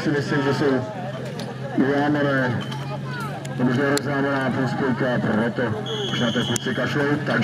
si myslím, že jsou ulámané, možná rozlámaná půlspojka, proto už na té kluci kašlou, takže